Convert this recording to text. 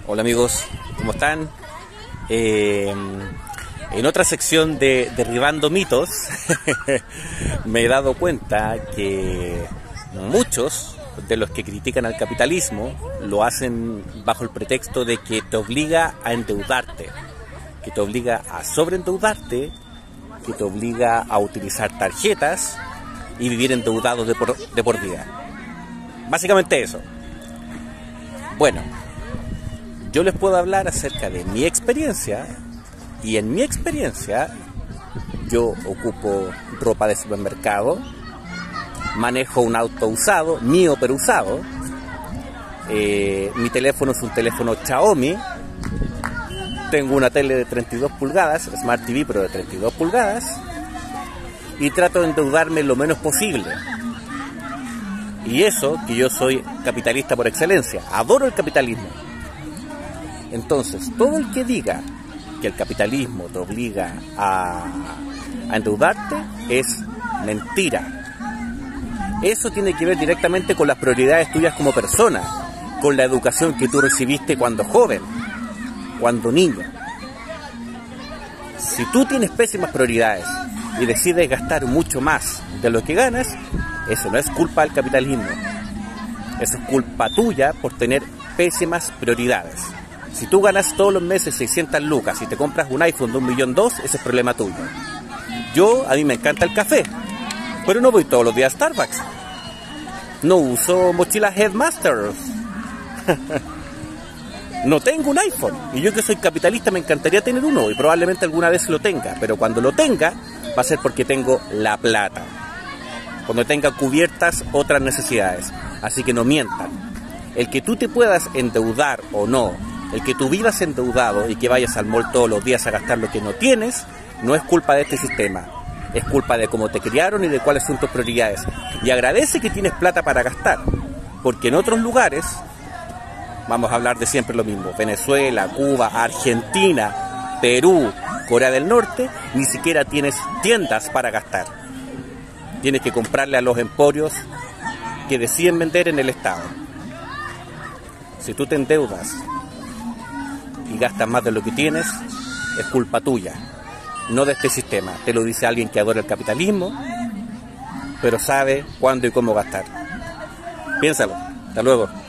Hola amigos, ¿cómo están? En otra sección de Derribando Mitos me he dado cuenta que muchos de los que critican al capitalismo lo hacen bajo el pretexto de que te obliga a endeudarte, que te obliga a sobreendeudarte, que te obliga a utilizar tarjetas y vivir endeudado de por vida. Básicamente eso. Bueno, yo les puedo hablar acerca de mi experiencia, y en mi experiencia yo ocupo ropa de supermercado, manejo un auto usado, mío pero usado, mi teléfono es un teléfono Xiaomi, tengo una tele de 32 pulgadas, Smart TV pero de 32 pulgadas, y trato de endeudarme lo menos posible. Y eso que yo soy capitalista por excelencia, adoro el capitalismo. Entonces, todo el que diga que el capitalismo te obliga a endeudarte es mentira. Eso tiene que ver directamente con las prioridades tuyas como persona, con la educación que tú recibiste cuando joven, cuando niño. Si tú tienes pésimas prioridades y decides gastar mucho más de lo que ganas, eso no es culpa del capitalismo. Eso es culpa tuya por tener pésimas prioridades. Si tú ganas todos los meses 600 lucas y te compras un iPhone de 1.200.000, ese es problema tuyo. A mí me encanta el café, pero no voy todos los días a Starbucks. No uso mochilas Headmasters. No tengo un iPhone. Y yo que soy capitalista me encantaría tener uno, y probablemente alguna vez lo tenga. Pero cuando lo tenga, va a ser porque tengo la plata. Cuando tenga cubiertas otras necesidades. Así que no mientan. El que tú te puedas endeudar o no, el que tú vivas endeudado y que vayas al mall todos los días a gastar lo que no tienes, no es culpa de este sistema. Es culpa de cómo te criaron y de cuáles son tus prioridades. Y agradece que tienes plata para gastar, porque en otros lugares, vamos a hablar de siempre lo mismo, Venezuela, Cuba, Argentina, Perú, Corea del Norte, ni siquiera tienes tiendas para gastar. Tienes que comprarle a los emporios que deciden vender en el Estado. Si tú te endeudas y gastas más de lo que tienes, es culpa tuya, no de este sistema. Te lo dice alguien que adora el capitalismo, pero sabe cuándo y cómo gastar. Piénsalo. Hasta luego.